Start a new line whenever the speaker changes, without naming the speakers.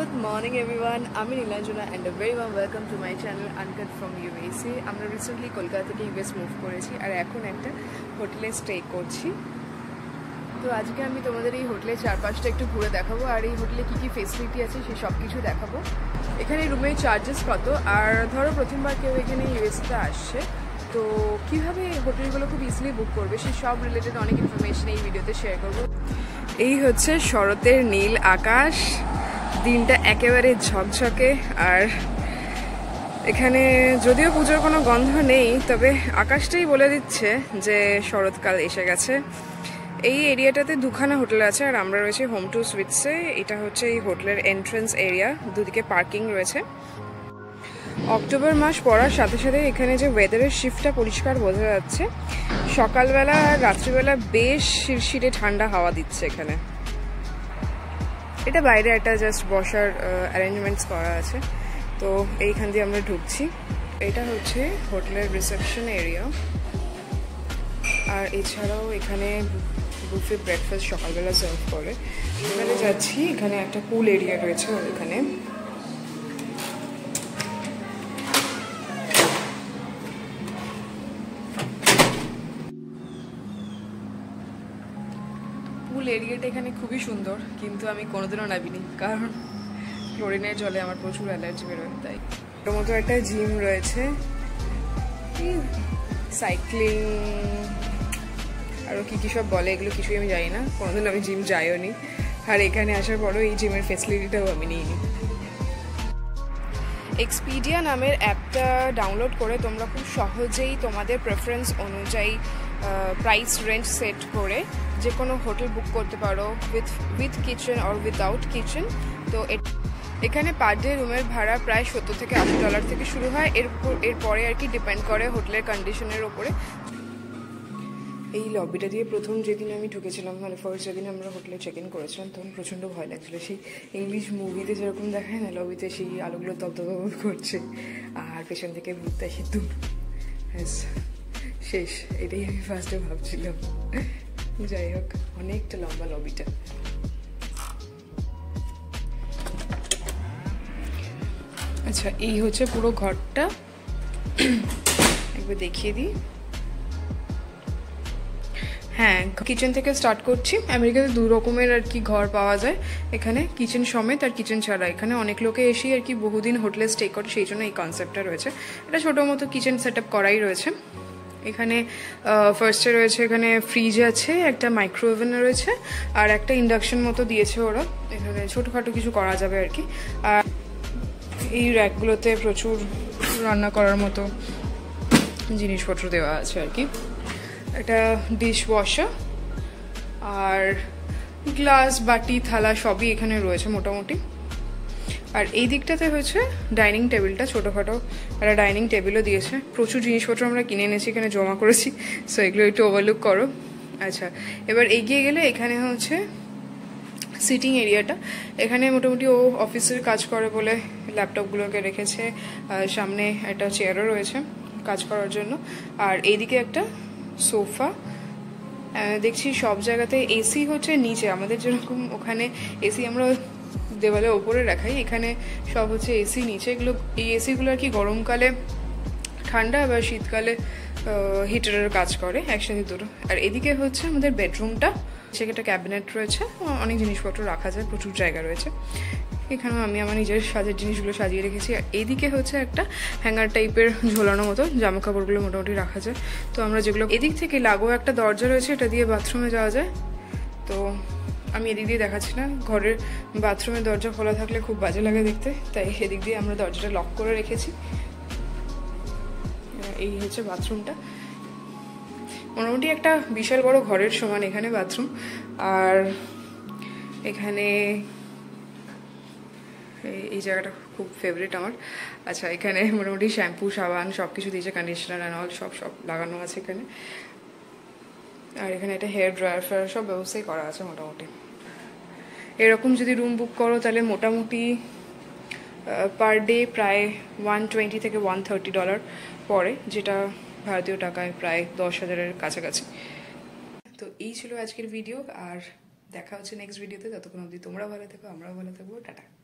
Good morning everyone, আমি Nilanjana and a very warm welcome to my channel Uncut from USA. আমরা recently Kolkata থেকে US move করেছি আর এখন একটা হোটেলে স্টে করছি। তো আজকে আমি তোমাদের এই হোটেলের চারপাশটা একটু ঘুরে দেখাবো আর এই হোটেলে কী কী ফেসিলিটি আছে সেই সব কিছু দেখাবো। এখানে রুমের চার্জেস কত, আর ধরো প্রথমবার কেউ এখানে ইউএসতে আসছে তো কীভাবে হোটেলগুলো খুব ইজিলি বুক করবে সেই সব রিলেটেড অনেক ইনফরমেশন এই ভিডিওতে শেয়ার করবো। এই হচ্ছে শরতের নীল আকাশ, দিনটা একেবারে ঝকঝকে, আর এখানে যদিও পুজোর কোনো গন্ধ নেই তবে আকাশটাই বলে দিচ্ছে যে শরৎকাল এসে গেছে। এই এরিয়াটাতে দুখানা হোটেল আছে আর আমরা রয়েছে হোম টু সুইটসে। এটা হচ্ছে এই হোটেলের এন্ট্রান্স এরিয়া, দুদিকে পার্কিং রয়েছে। অক্টোবর মাস পড়ার সাথে সাথে এখানে যে ওয়েদারের শিফটটা পরিষ্কার বোঝা যাচ্ছে। সকালবেলা আর রাত্রিবেলা বেশ শিরশিরে ঠান্ডা হাওয়া দিচ্ছে এখানে। এটা বাইরে একটা জাস্ট বসার অ্যারেঞ্জমেন্টস করা আছে, তো এইখান দিয়ে আমরা ঢুকছি। এটা হচ্ছে হোটেলের রিসেপশন এরিয়া, আর এছাড়াও এখানে বুফে ব্রেকফাস্ট সকালবেলা সার্ভ করে। এখানে যাচ্ছি, এখানে একটা পুল এরিয়া রয়েছে, এখানে পুল এরিয়াটা এখানে খুবই সুন্দর, কিন্তু আমি কোনোদিনও নামিনি কারণ ক্লোরিনের জলে আমার প্রচুর অ্যালার্জি বেরোয়। তাই ওর মতো একটা জিম রয়েছে, সাইক্লিং আরও কী কী সব বলে, এগুলো কিছুই আমি জানি না, কোনোদিন আমি জিম যাইও নি, আর এখানে আসার পরও এই জিমের ফেসিলিটিটাও আমি নিইনি। এক্সপিডিয়া নামের অ্যাপটা ডাউনলোড করে তোমরা খুব সহজেই তোমাদের প্রেফারেন্স অনুযায়ী প্রাইস রেঞ্জ সেট করে যে কোনো হোটেল বুক করতে পারো with kitchen or without kitchen. তো এখানে পার ডে রুমের ভাড়া প্রায় $70 থেকে $80 থেকে শুরু হয়, এরপরে আর কি ডিপেন্ড করে হোটেলের কন্ডিশনের ওপরে। এই লবিটা দিয়ে প্রথম যেদিন আমি ঢুকেছিলাম, মানে ফার্স্ট যেদিন আমরা হোটেলে চেক ইন করেছিলাম, তখন প্রচণ্ড ভয় লাগছিলো। সেই ইংলিশ মুভিতে যেরকম দেখায় না, লবিতে সেই আলোগুলো দপদপ করছে আর পেছন থেকে ভূতটা সে দূর শেষ, এটাই আমি ফার্স্টে ভাবছিলাম। যাই হোক, অনেকটা লম্বা লবিটা। আচ্ছা, এই হচ্ছে পুরো ঘরটা, একবার দেখিয়ে দিই। হ্যাঁ, কিচেন থেকে স্টার্ট করছি। আমেরিকাতে দু রকমের আর কি ঘর পাওয়া যায়, এখানে কিচেন সমেত আর কিচেন ছাড়া। এখানে অনেক লোকে এসেই আর কি বহুদিন হোটেলে স্টে করে, সেই জন্য এই কনসেপ্টটা রয়েছে। এটা ছোটো মতো কিচেন সেট আপ করাই রয়েছে। এখানে ফার্স্টে রয়েছে, এখানে ফ্রিজ আছে, একটা মাইক্রোওভেন রয়েছে, আর একটা ইন্ডাকশন মতো দিয়েছে ওরা। এখানে ছোটোখাটো কিছু করা যাবে আর কি। আর এই র্যাকগুলোতে প্রচুর রান্না করার মতো জিনিসপত্র দেওয়া আছে আর কি। একটা ডিশ ওয়াশার আর গ্লাস বাটি থালা সবই এখানে রয়েছে মোটামুটি। আর এই দিকটাতে হচ্ছে ডাইনিং টেবিলটা, ছোটোখাটো একটা ডাইনিং টেবিলও দিয়েছে। প্রচুর জিনিসপত্র আমরা কিনে এনেছি, এখানে জমা করেছি, সো এগুলো একটু ওভারলুক করো। আচ্ছা, এবার এগিয়ে গেলে এখানে হচ্ছে সিটিং এরিয়াটা। এখানে মোটামুটি ও অফিসের কাজ করে বলে ল্যাপটপগুলোকে রেখেছে, সামনে একটা চেয়ারও রয়েছে কাজ করার জন্য। আর এইদিকে একটা সোফা দেখছি। সব জায়গাতে এসি হচ্ছে নিচে, আমাদের যেরকম ওখানে এসি আমরা দেওয়ালে ওপরে রাখাই, এখানে সব হচ্ছে এসি নিচে। এগুলো এই এসিগুলো আর কি গরমকালে ঠান্ডা, আবার শীতকালে হিটারের কাজ করে একসাথে দুটো। আর এদিকে হচ্ছে আমাদের বেডরুমটা, সেখানে ক্যাবিনেট রয়েছে, অনেক জিনিসপত্র রাখা যায়, প্রচুর জায়গা রয়েছে। এখানেও আমি আমার নিজের সাজের জিনিসগুলো সাজিয়ে রেখেছি। আর এইদিকে হচ্ছে একটা হ্যাঙ্গার টাইপের ঝোলানো মতো, জামা কাপড়গুলো মোটামুটি রাখা যায়। তো আমরা যেগুলো, এদিক থেকে লাগোয়া একটা দরজা রয়েছে, এটা দিয়ে বাথরুমে যাওয়া যায়। তো আমি এদিক দিয়ে দেখাচ্ছি না, ঘরের বাথরুমের দরজা খোলা থাকলে খুব বাজে লাগে দেখতে, তাই এদিক দিয়ে আমরা দরজাটা লক করে রেখেছি। এই হচ্ছে বাথরুমটা, মোটামুটি একটা বিশাল বড় ঘরের সমান এখানে বাথরুম। আর এখানে এই জায়গাটা খুব ফেভারিট আমার। আচ্ছা, এখানে মোটামুটি শ্যাম্পু সাবান সব কিছু দিয়েছে, কন্ডিশনার অ্যান্ড অল সব লাগানো আছে এখানে। আর এখানে একটা হেয়ার ড্রায়ার ফ্রায়ার সব ব্যবস্থাই করা আছে মোটামুটি। এরকম যদি রুম বুক করো তাহলে মোটামুটি পার ডে প্রায় $120 থেকে $130 পড়ে, যেটা ভারতীয় টাকায় প্রায় 10,000-এর কাছাকাছি। তো এই ছিল আজকের ভিডিও, আর দেখা হচ্ছে নেক্সট ভিডিওতে। ততক্ষণ অবধি তোমরা ভালো থেকো, আমরাও ভালো থাকবো। টাটা।